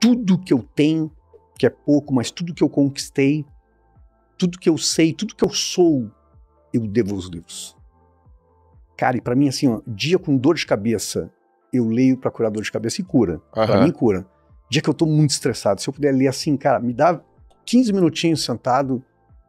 tudo que eu tenho, que é pouco, mas tudo que eu conquistei, tudo que eu sei, tudo que eu sou, eu devo aos livros. Cara, e pra mim, assim, ó, dia com dor de cabeça, eu leio pra curar dor de cabeça e cura. Pra mim, cura. Dia que eu tô muito estressado, se eu puder ler assim, cara, me dá 15 minutinhos sentado,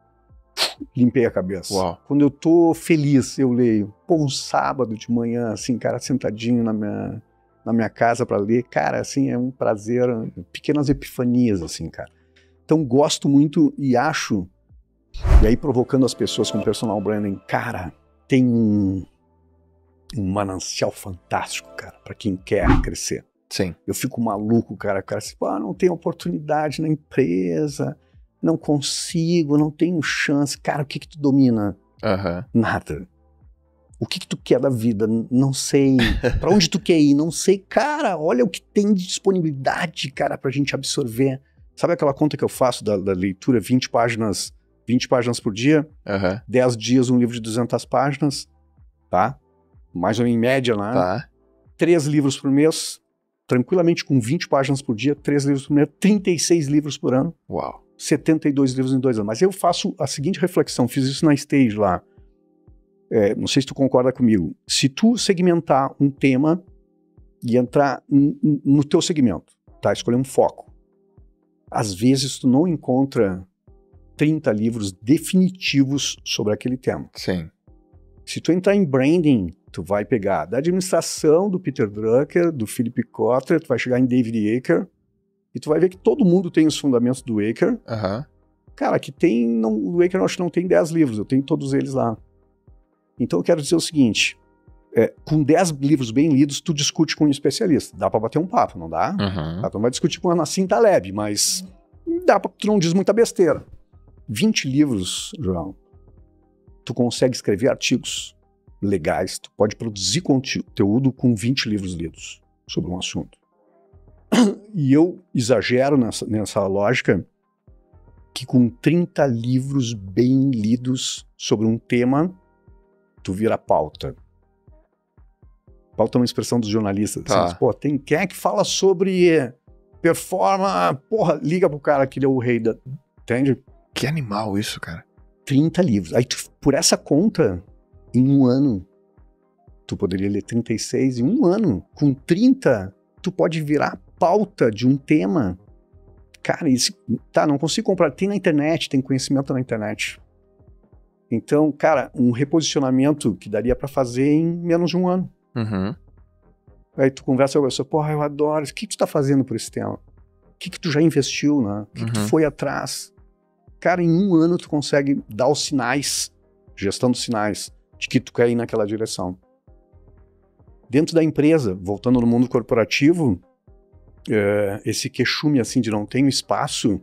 limpei a cabeça. Uau. Quando eu tô feliz, eu leio. Pô, um sábado de manhã, assim, cara, sentadinho na minha casa pra ler, cara, assim, é um prazer, pequenas epifanias, assim, cara. Então, gosto muito e acho, e aí provocando as pessoas com personal branding, cara, tem um manancial fantástico, cara, pra quem quer crescer. Sim. Eu fico maluco, cara, assim, não tem oportunidade na empresa, não consigo, não tenho chance. Cara, o que tu domina? Nada. O que tu quer da vida? Não sei. Pra onde tu quer ir? Não sei. Cara, olha o que tem de disponibilidade, cara, pra gente absorver. Sabe aquela conta que eu faço da leitura, 20 páginas por dia? 10 dias, um livro de 200 páginas, tá? Mais ou menos em média, né? Tá. 3 livros por mês, tranquilamente com 20 páginas por dia, 3 livros por mês, 36 livros por ano. Uau. 72 livros em 2 anos. Mas eu faço a seguinte reflexão, fiz isso na Stage lá. Não sei se tu concorda comigo. Se tu segmentar um tema e entrar no teu segmento, tá? Escolher um foco. Às vezes tu não encontra 30 livros definitivos sobre aquele tema. Sim. Se tu entrar em branding, tu vai pegar da administração do Peter Drucker, do Philip Kotler, tu vai chegar em David Aker, e tu vai ver que todo mundo tem os fundamentos do Aker. Cara, que tem... o Aker eu acho que não tem 10 livros, eu tenho todos eles lá. Então eu quero dizer o seguinte, com 10 livros bem lidos, tu discute com um especialista. Dá pra bater um papo, não dá? Tu não vai discutir com a Nassim Taleb, mas tu não diz muita besteira. 20 livros, João, tu consegue escrever artigos legais, tu pode produzir conteúdo com 20 livros lidos sobre um assunto. E eu exagero nessa lógica que com 30 livros bem lidos sobre um tema, tu vira pauta. Pauta é uma expressão dos jornalistas. Tá. Assim, pô, quem é que fala sobre performance? Porra, liga pro cara que ele é o rei da... Entende? Que animal isso, cara. 30 livros. Aí por essa conta, em um ano, tu poderia ler 36 em um ano. Com 30, tu pode virar pauta de um tema. Cara, isso... Tá, não consigo comprar. Tem na internet, tem conhecimento na internet. Então, cara, um reposicionamento que daria pra fazer em menos de um ano. Aí tu conversa com a pessoa, porra, eu adoro. O que tu tá fazendo por esse tema? O que tu já investiu, né? O que tu foi atrás? Cara, em um ano tu consegue dar os sinais, gestão dos sinais, de que tu quer ir naquela direção. Dentro da empresa, voltando no mundo corporativo, esse queixume assim de não tenho espaço,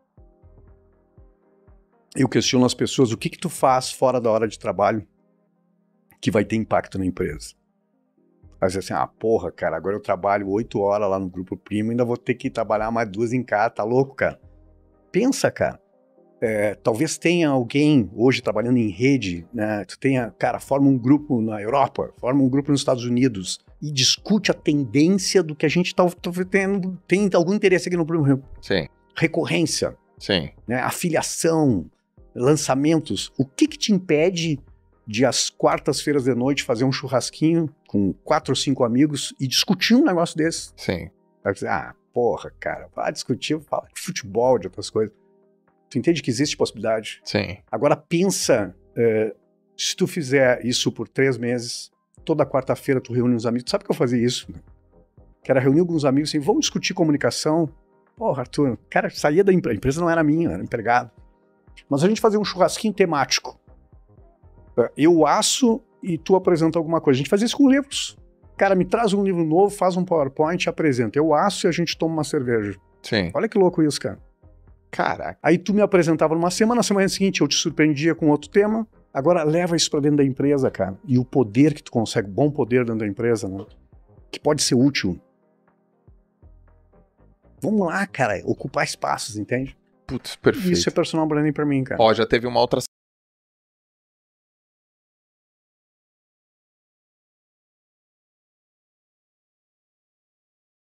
eu questiono as pessoas, o que tu faz fora da hora de trabalho que vai ter impacto na empresa? Aí você assim, porra, cara, agora eu trabalho 8 horas lá no Grupo Primo, ainda vou ter que trabalhar mais 2 em casa, tá louco, cara? Pensa, cara. Talvez tenha alguém hoje trabalhando em rede, né? Tu tenha, cara, forma um grupo na Europa, forma um grupo nos Estados Unidos e discute a tendência do que a gente tá tendo, tem algum interesse aqui no Primo. Sim. Recorrência. Sim. Né? Afiliação, lançamentos. O que te impede de às quartas-feiras de noite fazer um churrasquinho com 4 ou 5 amigos e discutir um negócio desse? Sim. Vai dizer, porra, cara, vai discutir, fala de futebol, de outras coisas. Tu entende que existe possibilidade? Sim. Agora pensa, se tu fizer isso por 3 meses, toda quarta-feira tu reúne uns amigos, tu sabe que eu fazia isso? Né? Que era reunir alguns amigos assim, vamos discutir comunicação. Porra, Arthur, cara, saía da empresa, a empresa não era minha, era empregado. Mas a gente fazia um churrasquinho temático. Eu asso e tu apresenta alguma coisa. A gente fazia isso com livros. Cara, me traz um livro novo, faz um PowerPoint e apresenta. Eu asso e a gente toma uma cerveja. Sim. Olha que louco isso, cara. Caraca. Aí tu me apresentava numa semana, na semana seguinte eu te surpreendia com outro tema. Agora leva isso pra dentro da empresa, cara. E o poder que tu consegue, bom poder dentro da empresa, né? Que pode ser útil. Vamos lá, cara, ocupar espaços, entende? Putz, perfeito. Isso é personal branding pra mim, cara. Ó, já teve uma outra